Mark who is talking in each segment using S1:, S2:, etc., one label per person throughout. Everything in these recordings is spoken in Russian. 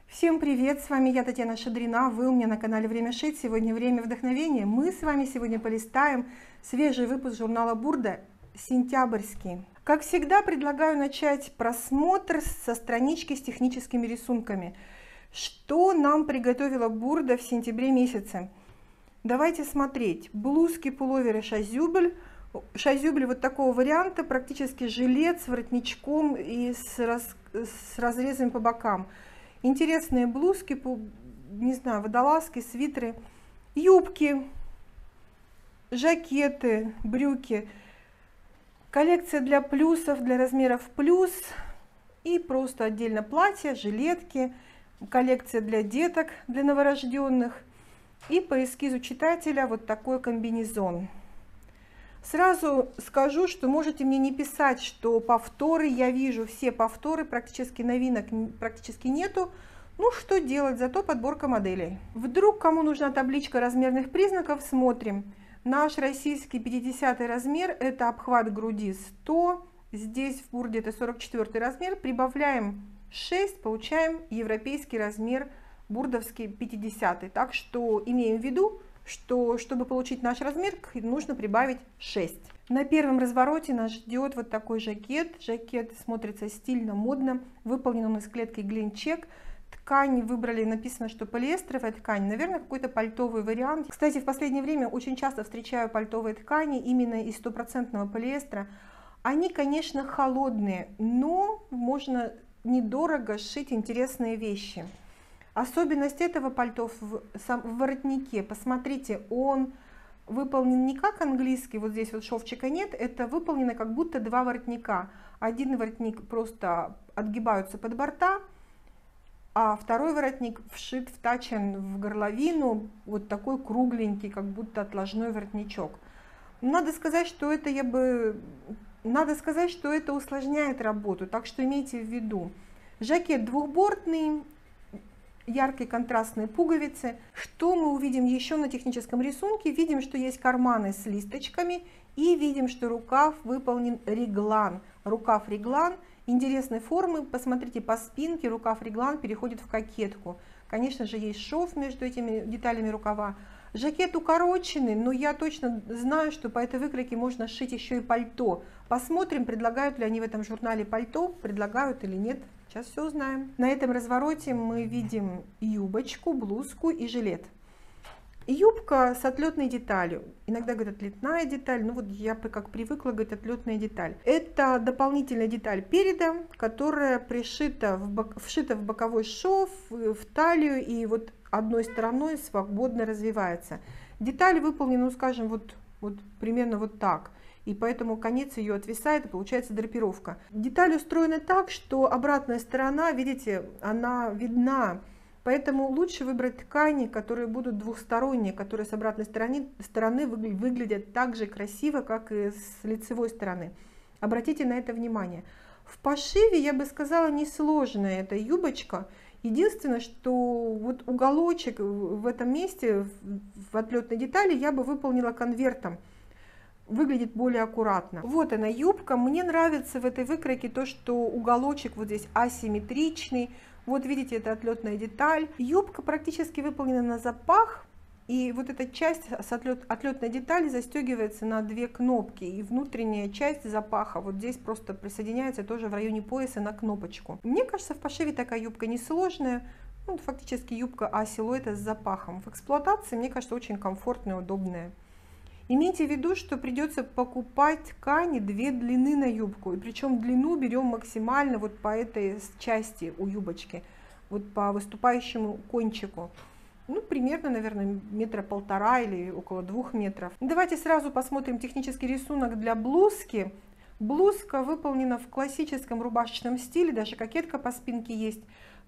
S1: Всем привет, с вами я, Татьяна Шадрина, вы у меня на канале Время шить. Сегодня время вдохновения. Мы с вами сегодня полистаем свежий выпуск журнала Бурда, сентябрьский. Как всегда, предлагаю начать просмотр со странички с техническими рисунками. Что нам приготовила Бурда в сентябре месяце? Давайте смотреть. Блузки, пуловеры, шазюбль. Шазюбль вот такого варианта, практически жилет с воротничком и с разрезами по бокам. Интересные блузки, не знаю, водолазки, свитеры, юбки, жакеты, брюки. Коллекция для плюсов, для размеров плюс. И просто отдельно платья, жилетки. Коллекция для деток, для новорожденных. И по эскизу читателя вот такой комбинезон. Сразу скажу, что можете мне не писать, что повторы, я вижу все повторы, практически новинок практически нету. Ну что делать, зато подборка моделей. Вдруг кому нужна табличка размерных признаков, смотрим. Наш российский 50 размер, это обхват груди 100, здесь в Бурде это 44 размер, прибавляем 6, получаем европейский размер бурдовский 50. Так что имеем в виду, что чтобы получить наш размер, нужно прибавить 6. На первом развороте нас ждет вот такой жакет. Жакет смотрится стильно, модно. Выполнен он из клетки Гленчек. Ткань выбрали, написано, что полиэстеровая ткань. Наверное, какой-то пальтовый вариант. Кстати, в последнее время очень часто встречаю пальтовые ткани именно из стопроцентного полиэстера. Они, конечно, холодные, но можно недорого сшить интересные вещи. Особенность этого пальто в воротнике. Посмотрите, он выполнен не как английский, вот здесь вот шовчика нет, это выполнено как будто два воротника. Один воротник просто отгибаются под борта, а второй воротник вшит, втачен в горловину, вот такой кругленький, как будто отложной воротничок. Надо сказать, что это усложняет работу, так что имейте в виду. Жакет двухбортный. Яркие контрастные пуговицы. Что мы увидим еще на техническом рисунке? Видим, что есть карманы с листочками и видим, что рукав выполнен реглан. Рукав реглан интересной формы. Посмотрите, по спинке рукав реглан переходит в кокетку. Конечно же, есть шов между этими деталями рукава. Жакет укороченный, но я точно знаю, что по этой выкройке можно сшить еще и пальто. Посмотрим, предлагают ли они в этом журнале пальто, предлагают или нет. Сейчас все узнаем. На этом развороте мы видим юбочку, блузку и жилет. Юбка с отлетной деталью. Иногда говорят отлетная деталь, но вот я как привыкла говорить отлетная деталь. Это дополнительная деталь переда, которая вшита в боковой шов, в талию и вот одной стороной свободно развивается. Деталь выполнена, ну скажем, вот примерно вот так. И поэтому конец ее отвисает, и получается драпировка. Деталь устроена так, что обратная сторона, видите, она видна. Поэтому лучше выбрать ткани, которые будут двухсторонние, которые с обратной стороны выглядят так же красиво, как и с лицевой стороны. Обратите на это внимание. В пошиве, я бы сказала, несложная эта юбочка. Единственное, что вот уголочек в этом месте, в отлетной детали, я бы выполнила конвертом. Выглядит более аккуратно. Вот она юбка. Мне нравится в этой выкройке то, что уголочек вот здесь асимметричный. Вот видите, это отлетная деталь. Юбка практически выполнена на запах. И вот эта часть с отлетной детали застегивается на две кнопки. И внутренняя часть запаха вот здесь просто присоединяется тоже в районе пояса на кнопочку. Мне кажется, в пошиве такая юбка несложная. Ну, фактически юбка А-силуэта с запахом. В эксплуатации, мне кажется, очень комфортная и удобная. Имейте в виду, что придется покупать ткани две длины на юбку. И причем длину берем максимально вот по этой части у юбочки. Вот по выступающему кончику. Ну, примерно, наверное, метра полтора или около 2 метров. Давайте сразу посмотрим технический рисунок для блузки. Блузка выполнена в классическом рубашечном стиле. Даже кокетка по спинке есть.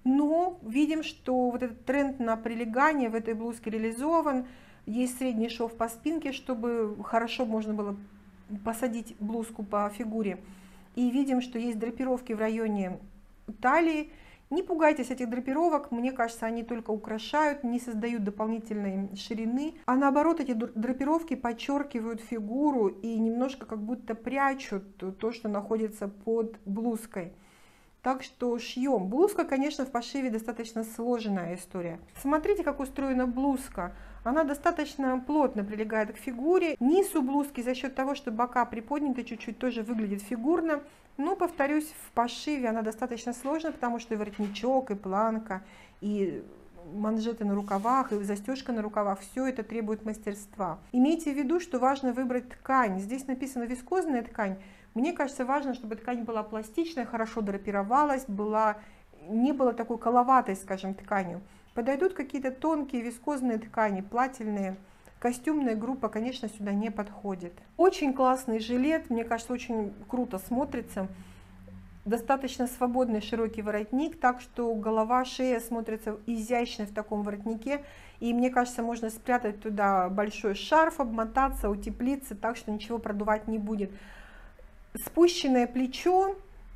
S1: Но видим, что вот этот тренд на прилегание в этой блузке реализован. Есть средний шов по спинке, чтобы хорошо можно было посадить блузку по фигуре. И видим, что есть драпировки в районе талии. Не пугайтесь этих драпировок, мне кажется, они только украшают, не создают дополнительной ширины. А наоборот, эти драпировки подчеркивают фигуру и немножко как будто прячут то, что находится под блузкой. Так что шьем. Блузка, конечно, в пошиве достаточно сложная история. Смотрите, как устроена блузка. Она достаточно плотно прилегает к фигуре. Низ у блузки за счет того, что бока приподняты чуть-чуть, тоже выглядит фигурно. Но, повторюсь, в пошиве она достаточно сложная, потому что и воротничок, и планка, и манжеты на рукавах, и застежка на рукавах, все это требует мастерства. Имейте в виду, что важно выбрать ткань. Здесь написано вискозная ткань. Мне кажется, важно, чтобы ткань была пластичная, хорошо драпировалась, не была такой коловатой, скажем, тканью. Подойдут какие-то тонкие вискозные ткани, плательные. Костюмная группа, конечно, сюда не подходит. Очень классный жилет, мне кажется, очень круто смотрится. Достаточно свободный широкий воротник, так что голова, шея смотрятся изящно в таком воротнике. И мне кажется, можно спрятать туда большой шарф, обмотаться, утеплиться, так что ничего продувать не будет. Спущенное плечо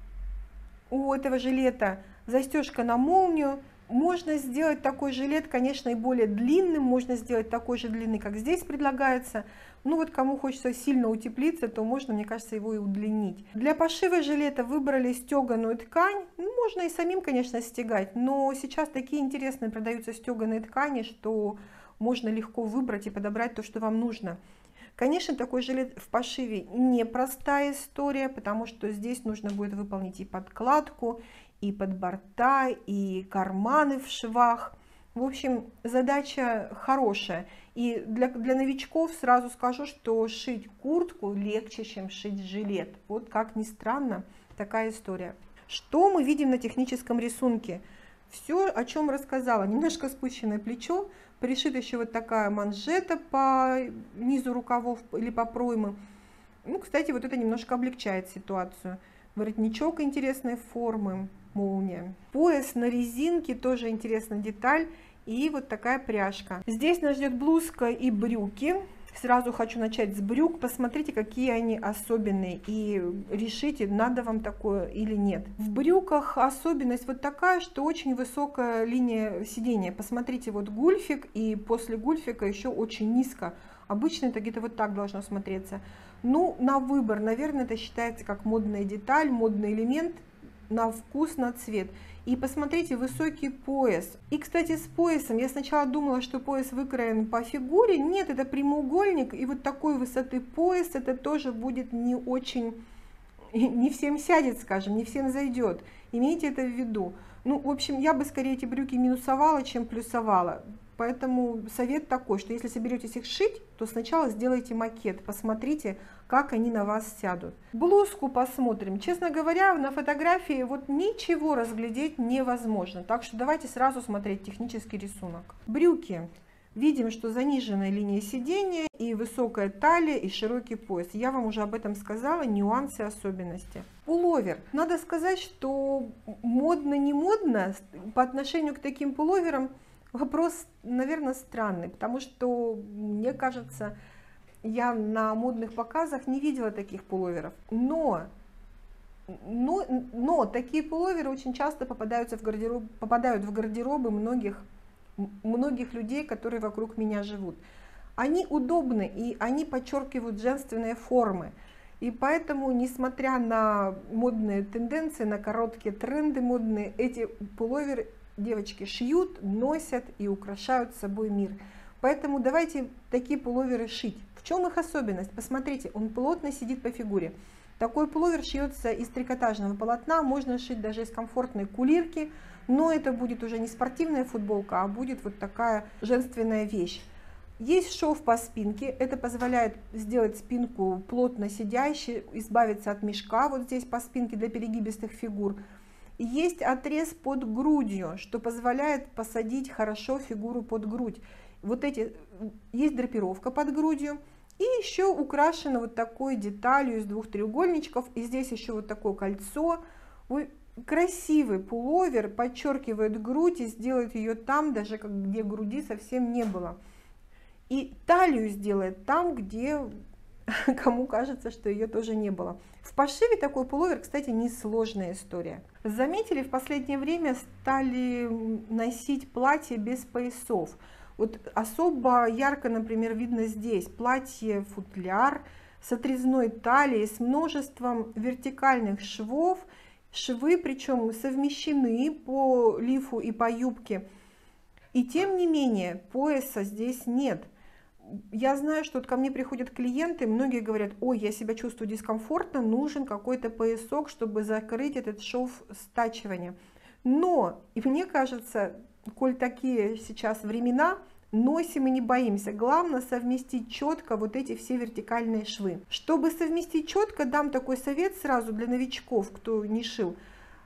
S1: у этого жилета, застежка на молнию. Можно сделать такой жилет, конечно, и более длинным, можно сделать такой же длины, как здесь предлагается. Ну вот кому хочется сильно утеплиться, то можно, мне кажется, его и удлинить. Для пошива жилета выбрали стеганую ткань. Ну, можно и самим, конечно, стегать, но сейчас такие интересные продаются стеганые ткани, что можно легко выбрать и подобрать то, что вам нужно. Конечно, такой жилет в пошиве непростая история, потому что здесь нужно будет выполнить и подкладку, и подборта, и карманы в швах. В общем, задача хорошая. И для новичков сразу скажу, что шить куртку легче, чем шить жилет. Вот как ни странно, такая история. Что мы видим на техническом рисунке? Все, о чем рассказала. Немножко спущенное плечо, пришита еще вот такая манжета по низу рукавов или по проймам. Ну, кстати, вот это немножко облегчает ситуацию. Воротничок интересной формы, молния. Пояс на резинке, тоже интересная деталь. И вот такая пряжка. Здесь нас ждет блузка и брюки. Сразу хочу начать с брюк. Посмотрите, какие они особенные. И решите, надо вам такое или нет. В брюках особенность вот такая, что очень высокая линия сидения. Посмотрите, вот гульфик, и после гульфика еще очень низко. Обычно это где-то вот так должно смотреться. Ну, на выбор, наверное, это считается как модная деталь, модный элемент. На вкус, на цвет. И посмотрите, высокий пояс. И, кстати, с поясом я сначала думала, что пояс выкроен по фигуре. Нет, это прямоугольник. И вот такой высоты пояс, это тоже будет не очень, не всем сядет, скажем, не всем зайдет. Имейте это в виду. Ну, в общем, я бы скорее эти брюки минусовала, чем плюсовала. Поэтому совет такой, что если соберетесь их шить, то сначала сделайте макет, посмотрите, как они на вас сядут. Блузку посмотрим. Честно говоря, на фотографии вот ничего разглядеть невозможно, так что давайте сразу смотреть технический рисунок. Брюки. Видим, что заниженная линия сидения и высокая талия и широкий пояс. Я вам уже об этом сказала, нюансы, особенности. Пуловер. Надо сказать, что модно-не модно по отношению к таким пуловерам. Вопрос, наверное, странный, потому что, мне кажется, я на модных показах не видела таких пуловеров. Но такие пуловеры очень часто попадают в гардеробы многих людей, которые вокруг меня живут. Они удобны, и они подчеркивают женственные формы. И поэтому, несмотря на модные тенденции, на короткие тренды модные, эти пуловеры девочки шьют, носят и украшают собой мир. Поэтому давайте такие пуловеры шить. В чем их особенность? Посмотрите, он плотно сидит по фигуре. Такой пуловер шьется из трикотажного полотна, можно шить даже из комфортной кулирки, но это будет уже не спортивная футболка, а будет вот такая женственная вещь. Есть шов по спинке, это позволяет сделать спинку плотно сидящей, избавиться от мешка вот здесь по спинке для перегибистых фигур. Есть отрез под грудью, что позволяет посадить хорошо фигуру под грудь. Вот эти, есть драпировка под грудью. И еще украшено вот такой деталью из двух треугольничков. И здесь еще вот такое кольцо. Красивый пуловер, подчеркивает грудь и сделает ее там, даже где груди совсем не было. И талию сделает там, где кому кажется, что ее тоже не было. В пошиве такой пуловер, кстати, несложная история. Заметили, в последнее время стали носить платья без поясов. Вот особо ярко, например, видно здесь платье-футляр с отрезной талией, с множеством вертикальных швов, Швы, причем совмещены по лифу и по юбке. И тем не менее, пояса здесь нет. Я знаю, что вот ко мне приходят клиенты, многие говорят: ой, я себя чувствую дискомфортно, нужен какой-то поясок, чтобы закрыть этот шов стачивания. Но, и мне кажется, коль такие сейчас времена, носим и не боимся. Главное совместить четко вот эти все вертикальные швы. Чтобы совместить четко, дам такой совет сразу для новичков, кто не шил.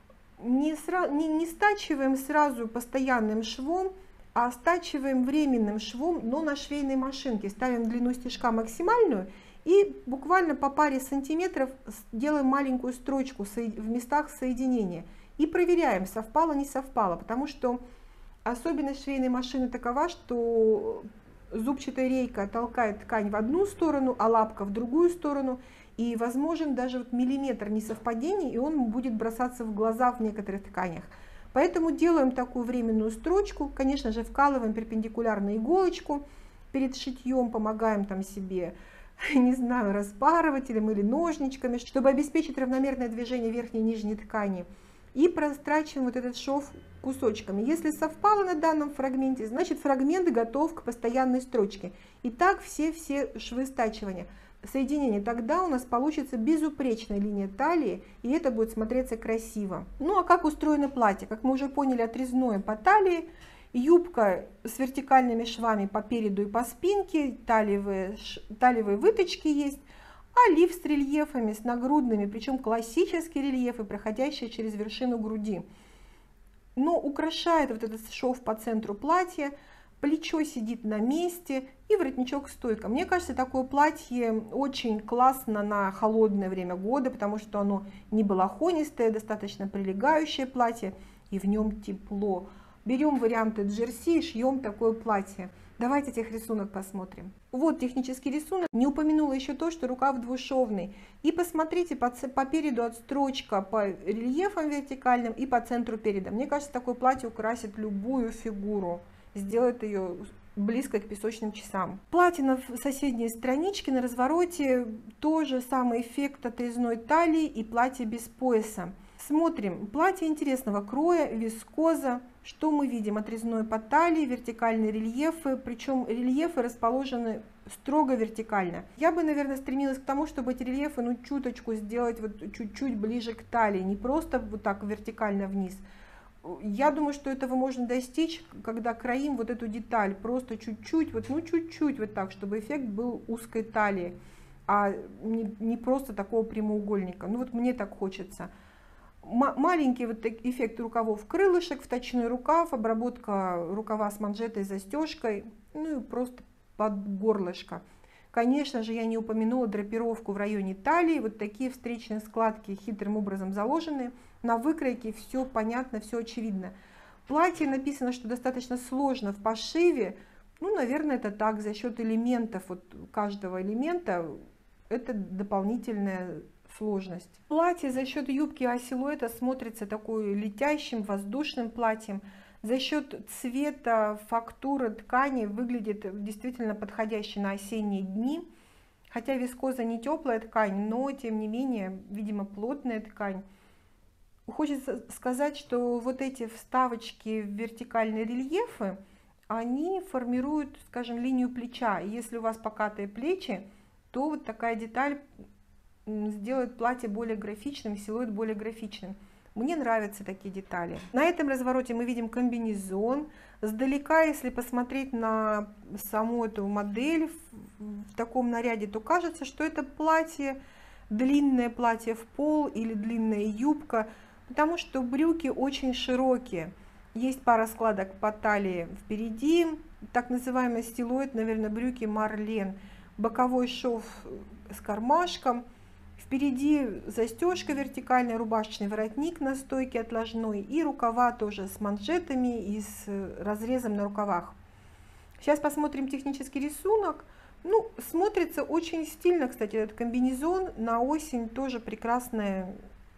S1: Не стачиваем сразу постоянным швом, а стачиваем временным швом, но на швейной машинке. Ставим длину стежка максимальную и буквально по паре сантиметров делаем маленькую строчку в местах соединения. И проверяем, совпало, не совпало, потому что особенность швейной машины такова, что зубчатая рейка толкает ткань в одну сторону, а лапка в другую сторону. И возможен даже вот миллиметр несовпадений, и он будет бросаться в глаза в некоторых тканях. Поэтому делаем такую временную строчку. Конечно же, вкалываем перпендикулярно иголочку. Перед шитьем помогаем там себе, не знаю, распарывателем или ножничками, чтобы обеспечить равномерное движение верхней и нижней ткани. И прострачиваем вот этот шов кусочками. Если совпало на данном фрагменте, значит фрагмент готов к постоянной строчке. И так все швы стачивания, соединения. Тогда у нас получится безупречная линия талии, и это будет смотреться красиво. Ну а как устроено платье? Как мы уже поняли, отрезное по талии, юбка с вертикальными швами по переду и по спинке, талиевые выточки есть. А лиф с рельефами, с нагрудными, причем классические рельефы, проходящие через вершину груди. Но украшает вот этот шов по центру платья, плечо сидит на месте и воротничок стойка. Мне кажется, такое платье очень классно на холодное время года, потому что оно не балахонистое, достаточно прилегающее платье, и в нем тепло. Берем варианты джерси и шьем такое платье. Давайте этих рисунок посмотрим. Вот технический рисунок. Не упомянула еще то, что рукав двушовный. И посмотрите, по переду отстрочка по рельефам вертикальным и по центру переда. Мне кажется, такое платье украсит любую фигуру, сделает ее близко к песочным часам. Платье на соседней страничке, на развороте, тоже самый эффект отрезной талии и платье без пояса. Смотрим. Платье интересного кроя, вискоза. Что мы видим? Отрезной по талии, вертикальные рельефы, причем рельефы расположены строго вертикально. Я бы, наверное, стремилась к тому, чтобы эти рельефы, ну, чуточку сделать вот чуть-чуть ближе к талии, не просто вот так вертикально вниз. Я думаю, что этого можно достичь, когда кроим вот эту деталь, просто чуть-чуть, вот, ну, чуть-чуть вот так, чтобы эффект был узкой талии, а не просто такого прямоугольника. Ну, вот мне так хочется. Маленький вот эффект рукавов крылышек, вточной рукав, обработка рукава с манжетой, застежкой, ну и просто под горлышко. Конечно же, я не упомянула драпировку в районе талии, вот такие встречные складки хитрым образом заложены. На выкройке все понятно, все очевидно. Платье написано, что достаточно сложно в пошиве, ну, наверное, это так, за счет элементов, вот каждого элемента, это дополнительная сложность. Платье за счет юбки А-силуэта смотрится такой летящим, воздушным платьем. За счет цвета, фактуры ткани выглядит действительно подходящей на осенние дни. Хотя вискоза не теплая ткань, но тем не менее, видимо, плотная ткань. Хочется сказать, что вот эти вставочки в вертикальные рельефы, они формируют, скажем, линию плеча. И если у вас покатые плечи, то вот такая деталь сделает платье более графичным, силуэт более графичным. Мне нравятся такие детали. На этом развороте мы видим комбинезон. Сдалека, если посмотреть на саму эту модель в таком наряде, то кажется, что это платье, длинное платье в пол или длинная юбка, потому что брюки очень широкие. Есть пара складок по талии впереди, так называемый силуэт, наверное, брюки Марлен. Боковой шов с кармашком. Впереди застежка вертикальная, рубашечный воротник на стойке отложной и рукава тоже с манжетами и с разрезом на рукавах. Сейчас посмотрим технический рисунок. Ну, смотрится очень стильно, кстати, этот комбинезон. На осень тоже прекрасная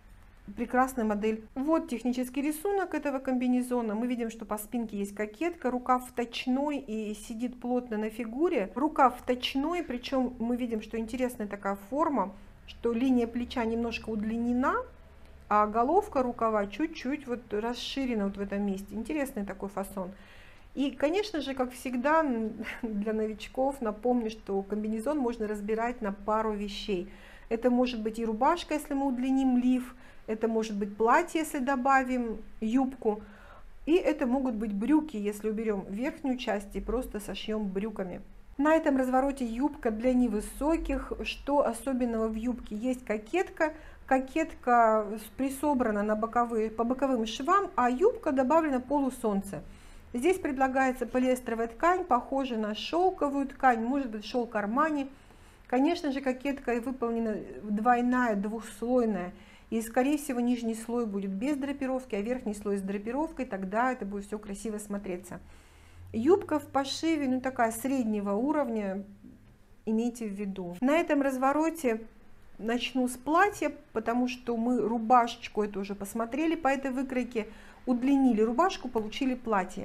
S1: модель. Вот технический рисунок этого комбинезона. Мы видим, что по спинке есть кокетка, рукав вточной и сидит плотно на фигуре. Рукав вточной, причем мы видим, что интересная такая форма, что линия плеча немножко удлинена, а головка рукава чуть-чуть вот расширена вот в этом месте. Интересный такой фасон. И, конечно же, как всегда, для новичков напомню, что комбинезон можно разбирать на пару вещей. Это может быть и рубашка, если мы удлиним лиф, это может быть платье, если добавим юбку, и это могут быть брюки, если уберем верхнюю часть и просто сошьем брюками. На этом развороте юбка для невысоких. Что особенного в юбке? Есть кокетка. Кокетка присобрана на по боковым швам, а юбка добавлена полусолнце. Здесь предлагается полиэстеровая ткань, похожая на шелковую ткань, может быть шелк Армани. Конечно же, кокетка выполнена двойная, двухслойная. И, скорее всего, нижний слой будет без драпировки, а верхний слой с драпировкой, тогда это будет все красиво смотреться. Юбка в пошиве, ну такая среднего уровня, имейте в виду. На этом развороте начну с платья, потому что мы рубашечку эту уже посмотрели по этой выкройке, удлинили рубашку, получили платье.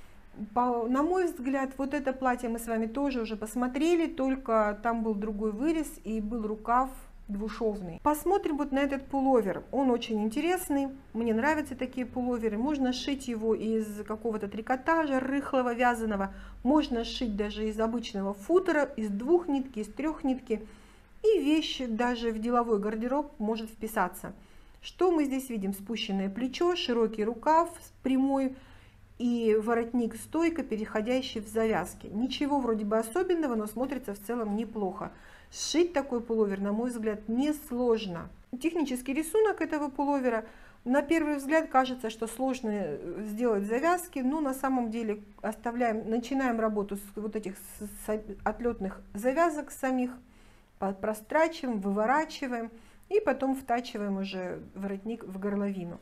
S1: На мой взгляд, вот это платье мы с вами тоже уже посмотрели, только там был другой вырез и был рукав двушовный. Посмотрим вот на этот пуловер. Он очень интересный, мне нравятся такие пуловеры. Можно сшить его из какого-то трикотажа рыхлого, вязаного. Можно сшить даже из обычного футера, из 2 нитки, из 3 нитки. И вещь даже в деловой гардероб может вписаться. Что мы здесь видим? Спущенное плечо, широкий рукав прямой и воротник стойка, переходящий в завязки. Ничего вроде бы особенного, но смотрится в целом неплохо. Сшить такой пуловер, на мой взгляд, несложно. Технический рисунок этого пуловера, на первый взгляд кажется, что сложно сделать завязки, но на самом деле начинаем работу с вот этих отлетных завязок самих, прострачиваем, выворачиваем и потом втачиваем уже воротник в горловину.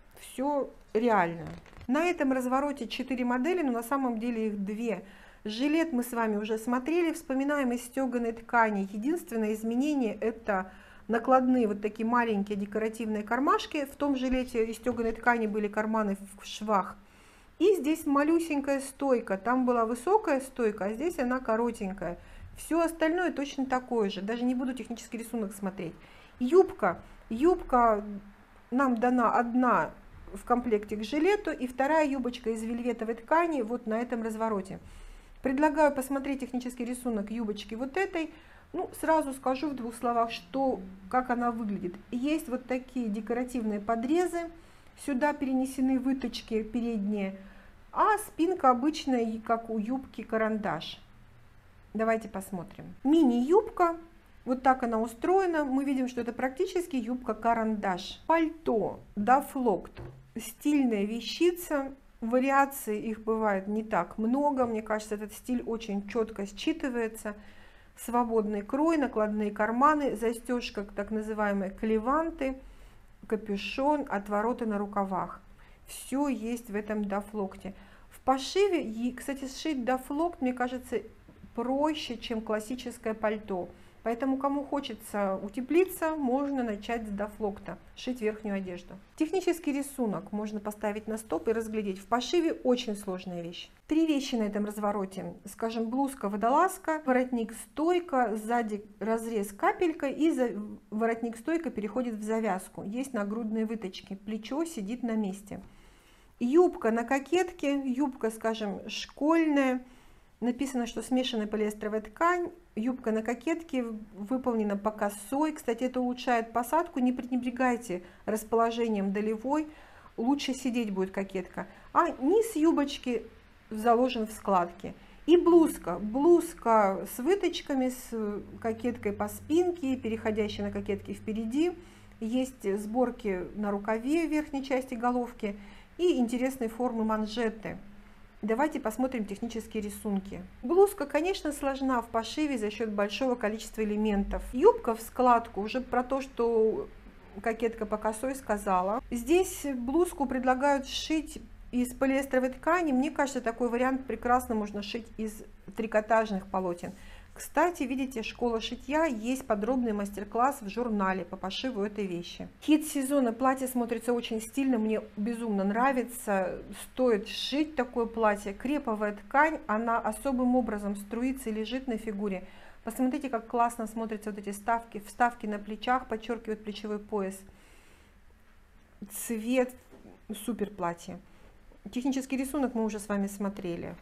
S1: Все реально. На этом развороте 4 модели, но на самом деле их 2. Жилет мы с вами уже смотрели, вспоминаем из стеганой ткани. Единственное изменение — это накладные вот такие маленькие декоративные кармашки. В том жилете из стеганой ткани были карманы в швах. И здесь малюсенькая стойка. Там была высокая стойка, а здесь она коротенькая. Все остальное точно такое же. Даже не буду технический рисунок смотреть. Юбка. Юбка нам дана одна в комплекте к жилету и вторая юбочка из вельветовой ткани вот на этом развороте. Предлагаю посмотреть технический рисунок юбочки вот этой. Ну, сразу скажу в 2 словах, как она выглядит. Есть вот такие декоративные подрезы. Сюда перенесены выточки передние. А спинка обычная, как у юбки, карандаш. Давайте посмотрим. Мини-юбка. Вот так она устроена. Мы видим, что это практически юбка-карандаш. Пальто, дафлокт. Стильная вещица. Вариаций их бывает не так много. Мне кажется, этот стиль очень четко считывается. Свободный крой, накладные карманы, застежка, так называемые клеванты, капюшон, отвороты на рукавах. Все есть в этом дафлокте. В пошиве, и, кстати, сшить дафлокт, мне кажется, проще, чем классическое пальто. Поэтому, кому хочется утеплиться, можно начать с дафлокта, шить верхнюю одежду. Технический рисунок можно поставить на стоп и разглядеть. В пошиве очень сложная вещь. 3 вещи на этом развороте. Скажем, блузка водолазка, воротник стойка, сзади разрез капелька и воротник стойка переходит в завязку. Есть нагрудные выточки, плечо сидит на месте. Юбка на кокетке, юбка, скажем, школьная. Написано, что смешанная полиэстеровая ткань. Юбка на кокетке выполнена по косой. Кстати, это улучшает посадку. Не пренебрегайте расположением долевой. Лучше сидеть будет кокетка. А низ юбочки заложен в складки. И блузка. Блузка с выточками, с кокеткой по спинке, переходящей на кокетки впереди. Есть сборки на рукаве в верхней части головки. И интересной формы манжеты. Давайте посмотрим технические рисунки. Блузка, конечно, сложна в пошиве за счет большого количества элементов. Юбка в складку, уже про то, что кокетка по косой сказала. Здесь блузку предлагают сшить из полиэстеровой ткани. Мне кажется, такой вариант прекрасно можно сшить из трикотажных полотен. Кстати, видите, школа шитья, есть подробный мастер-класс в журнале по пошиву этой вещи. Хит сезона, платье смотрится очень стильно, мне безумно нравится. Стоит сшить такое платье. Креповая ткань, она особым образом струится и лежит на фигуре. Посмотрите, как классно смотрятся вот эти вставки на плечах, подчеркивают плечевой пояс. цвет, супер платье. Технический рисунок мы уже с вами смотрели.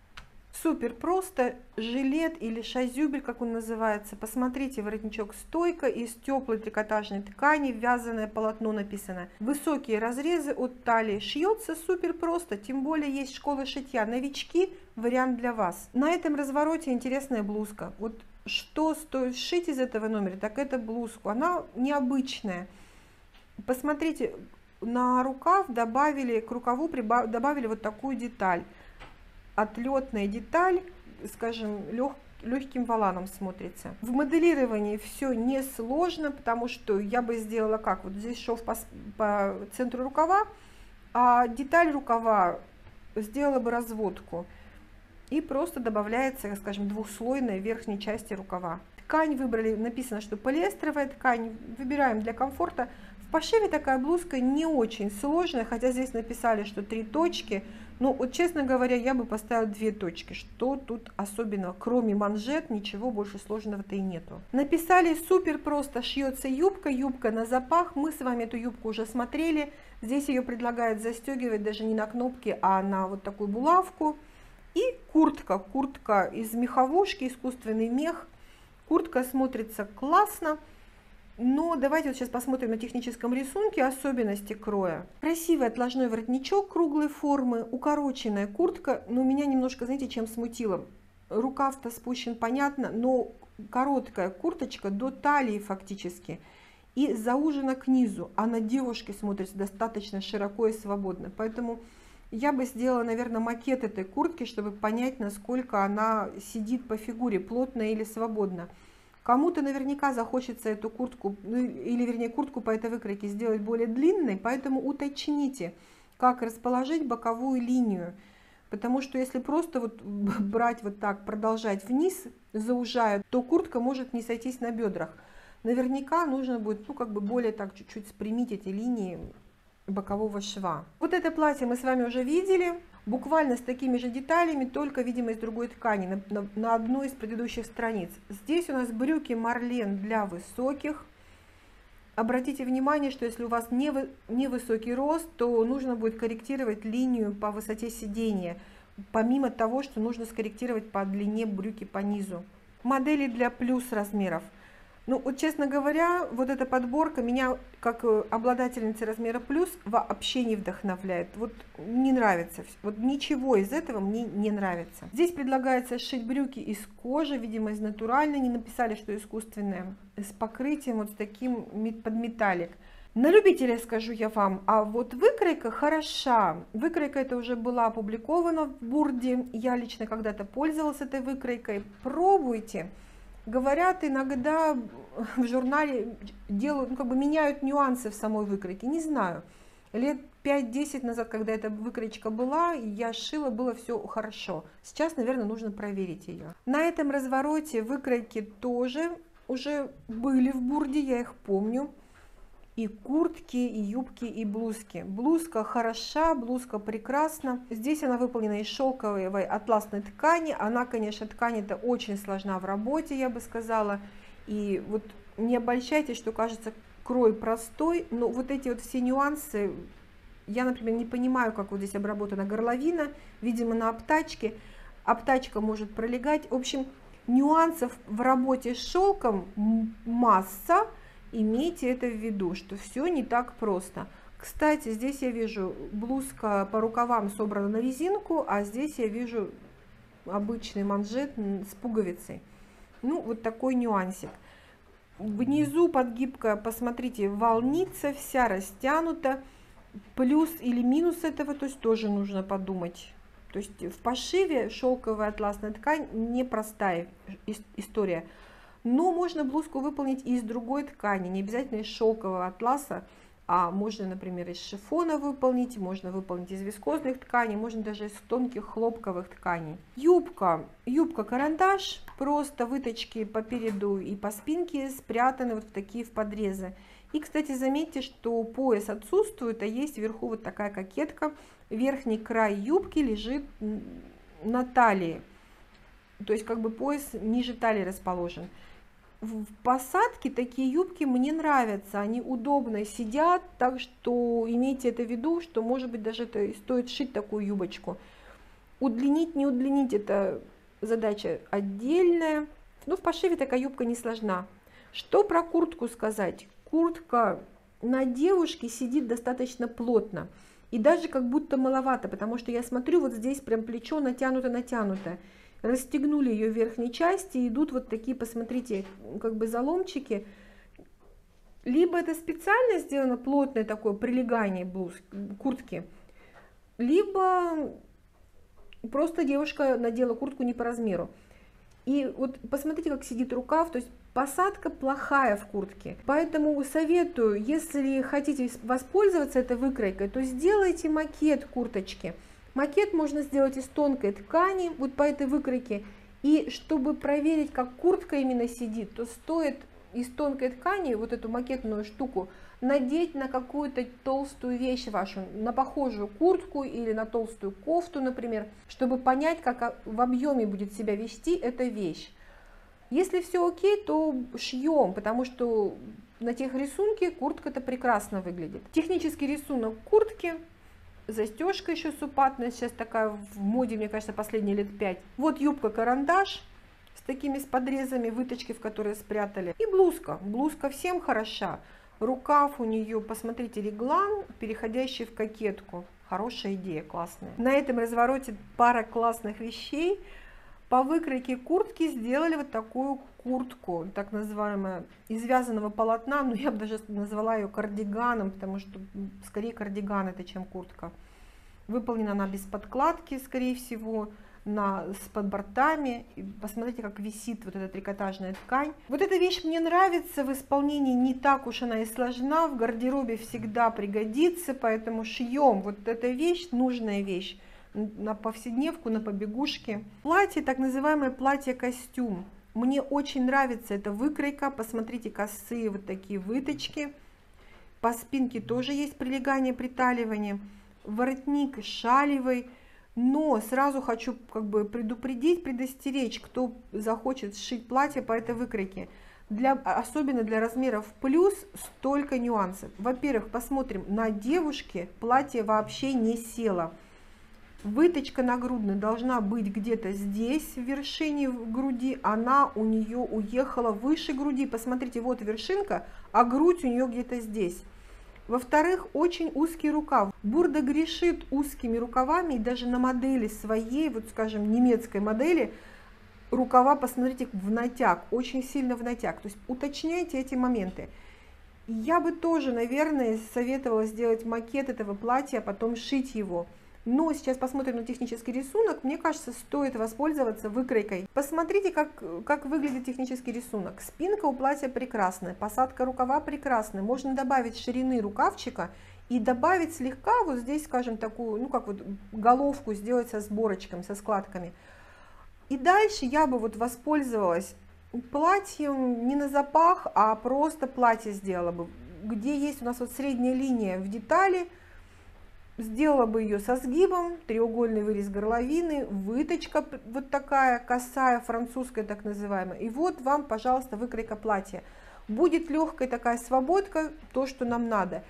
S1: Супер просто, жилет или шазюбель, как он называется. Посмотрите, воротничок стойка из теплой трикотажной ткани, вязаное полотно написано. Высокие разрезы от талии, шьется супер просто, тем более есть школа шитья. Новички, вариант для вас. На этом развороте интересная блузка. Вот что стоит сшить из этого номера, так это блузку. Она необычная. Посмотрите, на рукав добавили, к рукаву добавили вот такую деталь. Отлетная деталь, скажем, легким воланом смотрится. В моделировании все несложно, потому что я бы сделала как? Вот здесь шов по центру рукава, а деталь рукава сделала бы разводку. И просто добавляется, скажем, двухслойная в верхней части рукава. Ткань выбрали, написано, что полиэстеровая ткань. Выбираем для комфорта. В пошиве такая блузка не очень сложная, хотя здесь написали, что 3 точки. Но вот, честно говоря, я бы поставила 2 точки. Что тут особенного? Кроме манжет, ничего больше сложного-то и нету. Написали супер просто, шьется юбка, юбка на запах. Мы с вами эту юбку уже смотрели. Здесь ее предлагают застегивать даже не на кнопки, а на вот такую булавку. И куртка. Куртка из меховушки, искусственный мех. Куртка смотрится классно. Но давайте вот сейчас посмотрим на техническом рисунке особенности кроя. Красивый отложной воротничок круглой формы, укороченная куртка, но меня немножко, знаете, чем смутило. Рукав-то спущен, понятно, но короткая курточка до талии фактически и заужена к низу, а на девушке смотрится достаточно широко и свободно. Поэтому я бы сделала, наверное, макет этой куртки, чтобы понять, насколько она сидит по фигуре, плотно или свободно. Кому-то наверняка захочется эту куртку, ну, или вернее куртку по этой выкройке сделать более длинной, поэтому уточните, как расположить боковую линию. Потому что если просто вот брать вот так, продолжать вниз, заужая, то куртка может не сойтись на бедрах. Наверняка нужно будет, ну, как бы более так чуть-чуть спрямить эти линии бокового шва. Вот это платье мы с вами уже видели, буквально с такими же деталями, только, видимо, из другой ткани, на одной из предыдущих страниц. Здесь у нас брюки Марлен для высоких. Обратите внимание, что если у вас невысокий рост, то нужно будет корректировать линию по высоте сидения, помимо того, что нужно скорректировать по длине брюки по низу. Модели для плюс размеров. Ну, вот, честно говоря, вот эта подборка меня, как обладательница размера плюс, вообще не вдохновляет. Вот не нравится. Вот ничего из этого мне не нравится. Здесь предлагается сшить брюки из кожи, видимо, из натуральной. Не написали, что искусственная. С покрытием вот с таким под металлик. На любителя скажу я вам, а вот выкройка хороша. Выкройка эта уже была опубликована в Бурде. Я лично когда-то пользовалась этой выкройкой. Пробуйте. Говорят, иногда в журнале делают, ну, как бы меняют нюансы в самой выкройке. Не знаю. Лет 5-10 назад, когда эта выкройка была, я шила, было все хорошо. Сейчас, наверное, нужно проверить ее. На этом развороте выкройки тоже уже были в Бурде, я их помню. И куртки, и юбки, и блузки. Блузка хороша, блузка прекрасна. Здесь она выполнена из шелковой атласной ткани. Она, конечно, ткань это очень сложна в работе, я бы сказала. И вот не обольщайтесь, что кажется крой простой, но вот эти вот все нюансы, я, например, не понимаю, как вот здесь обработана горловина, видимо, на обтачке. Обтачка может пролегать. В общем, нюансов в работе с шелком масса. Имейте это в виду, что все не так просто. Кстати, здесь я вижу блузка по рукавам собрана на резинку, а здесь я вижу обычный манжет с пуговицей. Ну, вот такой нюансик. Внизу подгибка, посмотрите, волница вся растянута. Плюс или минус этого, то есть тоже нужно подумать. То есть в пошиве шелковая атласная ткань непростая история. Но можно блузку выполнить и из другой ткани, не обязательно из шелкового атласа, а можно, например, из шифона выполнить, можно выполнить из вискозных тканей, можно даже из тонких хлопковых тканей. Юбка карандаш, просто выточки по переду и по спинке спрятаны вот в такие подрезы. И, кстати, заметьте, что пояс отсутствует, а есть вверху вот такая кокетка. Верхний край юбки лежит на талии, то есть как бы пояс ниже талии расположен. В посадке такие юбки мне нравятся, они удобно сидят, так что имейте это в виду, что может быть даже это стоит шить такую юбочку. Удлинить, не удлинить, это задача отдельная, но в пошиве такая юбка не сложна. Что про куртку сказать? Куртка на девушке сидит достаточно плотно и даже как будто маловато, потому что я смотрю, вот здесь прям плечо натянуто. Расстегнули ее в верхней части, идут вот такие, посмотрите, как бы заломчики. Либо это специально сделано плотное такое прилегание куртки, либо просто девушка надела куртку не по размеру. И вот посмотрите, как сидит рукав, то есть посадка плохая в куртке. Поэтому советую, если хотите воспользоваться этой выкройкой, то сделайте макет курточки. Макет можно сделать из тонкой ткани, вот по этой выкройке. И чтобы проверить, как куртка именно сидит, то стоит из тонкой ткани вот эту макетную штуку надеть на какую-то толстую вещь вашу, на похожую куртку или на толстую кофту, например, чтобы понять, как в объеме будет себя вести эта вещь. Если все окей, то шьем, потому что на тех рисунке куртка-то прекрасно выглядит. Технический рисунок куртки. Застежка еще супатная, сейчас такая в моде, мне кажется, последние лет 5. Вот юбка-карандаш с такими подрезами, выточки, в которые спрятали. И блузка. Блузка всем хороша. Рукав у нее, посмотрите, реглан, переходящий в кокетку. Хорошая идея, классная. На этом развороте пара классных вещей. По выкройке куртки сделали вот такую куртку, так называемая, из вязаного полотна, но я бы даже назвала ее кардиганом, потому что скорее кардиган это, чем куртка. Выполнена она без подкладки, скорее всего, с подбортами. И посмотрите, как висит вот эта трикотажная ткань. Вот эта вещь мне нравится, в исполнении не так уж она и сложна, в гардеробе всегда пригодится, поэтому шьем. Вот эта вещь, нужная вещь на повседневку, на побегушки. Платье, так называемое платье-костюм. Мне очень нравится эта выкройка. Посмотрите, косые вот такие выточки. По спинке тоже есть прилегание, приталивание. Воротник шалевый. Но сразу хочу как бы предупредить, предостеречь, кто захочет сшить платье по этой выкройке. Особенно для размеров плюс столько нюансов. Во-первых, посмотрим, на девушке платье вообще не село. Выточка нагрудная должна быть где-то здесь, в вершине груди, она у нее уехала выше груди. Посмотрите, вот вершинка, а грудь у нее где-то здесь. Во-вторых, очень узкий рукав. Бурда грешит узкими рукавами, и даже на модели своей, вот скажем, немецкой модели, рукава, посмотрите, в натяг, очень сильно в натяг. То есть уточняйте эти моменты. Я бы тоже, наверное, советовала сделать макет этого платья, а потом шить его. Но сейчас посмотрим на технический рисунок. Мне кажется, стоит воспользоваться выкройкой. Посмотрите, как выглядит технический рисунок. Спинка у платья прекрасная, посадка рукава прекрасная. Можно добавить ширины рукавчика и добавить слегка вот здесь, скажем, такую, ну как вот головку сделать со сборочками, со складками. И дальше я бы вот воспользовалась платьем не на запах, а просто платье сделала бы. Где есть у нас вот средняя линия в детали, сделала бы ее со сгибом, треугольный вырез горловины, выточка вот такая косая, французская так называемая. И вот вам, пожалуйста, выкройка платья. Будет легкая такая свободка, то, что нам надо.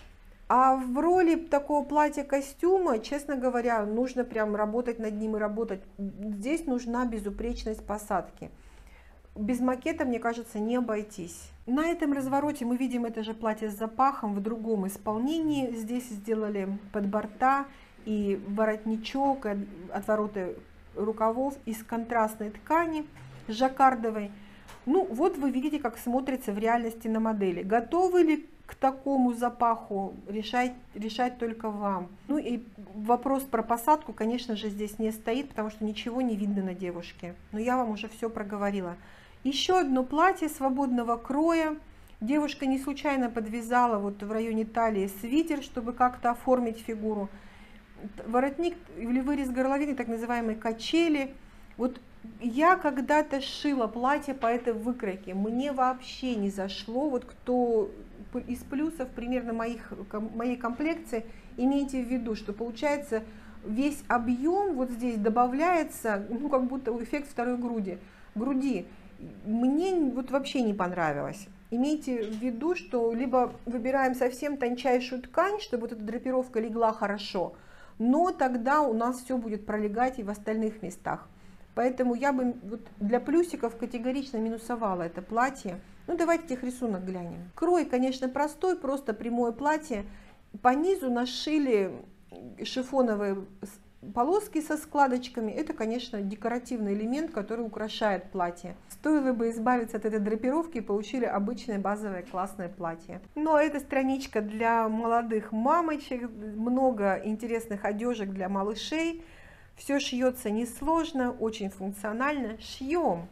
S1: А в роли такого платья-костюма, честно говоря, нужно прям работать над ним и работать. Здесь нужна безупречность посадки. Без макета, мне кажется, не обойтись. На этом развороте мы видим это же платье с запахом в другом исполнении. Здесь сделали подборта и воротничок, и отвороты рукавов из контрастной ткани жаккардовой. Ну вот вы видите, как смотрится в реальности на модели. Готовы ли к такому запаху, решать только вам. Ну и вопрос про посадку, конечно же, здесь не стоит, потому что ничего не видно на девушке. Но я вам уже все проговорила. Еще одно платье свободного кроя. Девушка не случайно подвязала вот в районе талии свитер, чтобы как-то оформить фигуру. Воротник или вырез горловины, так называемые качели. Вот я когда-то шила платье по этой выкройке. Мне вообще не зашло. Вот кто из плюсов примерно моей комплекции, имейте в виду, что получается весь объем вот здесь добавляется, ну как будто эффект второй груди. Мне вот вообще не понравилось. Имейте в виду, что либо выбираем совсем тончайшую ткань, чтобы вот эта драпировка легла хорошо, но тогда у нас все будет пролегать и в остальных местах. Поэтому я бы вот для плюсиков категорично минусовала это платье. Ну давайте тех рисунок глянем. Крой, конечно, простой, просто прямое платье. По низу нашили шифоновые полоски со складочками. Это, конечно, декоративный элемент, который украшает платье. Стоило бы избавиться от этой драпировки и получили обычное базовое классное платье. Ну а эта страничка для молодых мамочек, много интересных одежек для малышей. Все шьется несложно, очень функционально. Шьем.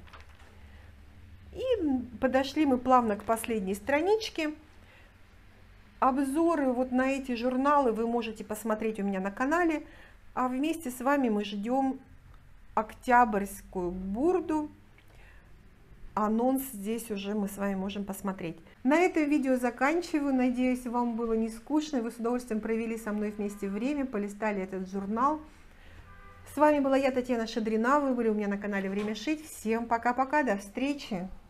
S1: И подошли мы плавно к последней страничке. Обзоры вот на эти журналы вы можете посмотреть у меня на канале. А вместе с вами мы ждем октябрьскую бурду. Анонс здесь уже мы с вами можем посмотреть. На этом видео заканчиваю. Надеюсь, вам было не скучно. Вы с удовольствием провели со мной вместе время, полистали этот журнал. С вами была я, Татьяна Шадрина. Вы были у меня на канале Время шить. Всем пока-пока. До встречи.